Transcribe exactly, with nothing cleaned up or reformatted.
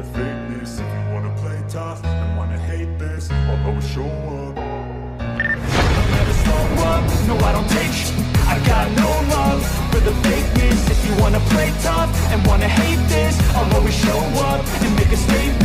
fakeness. If you wanna play tough and wanna hate this, I'll always show up. Never slow up, no I don't take sh**. I got no love for the fakeness. If you wanna play tough and wanna hate this, I'll always show up and make a statement.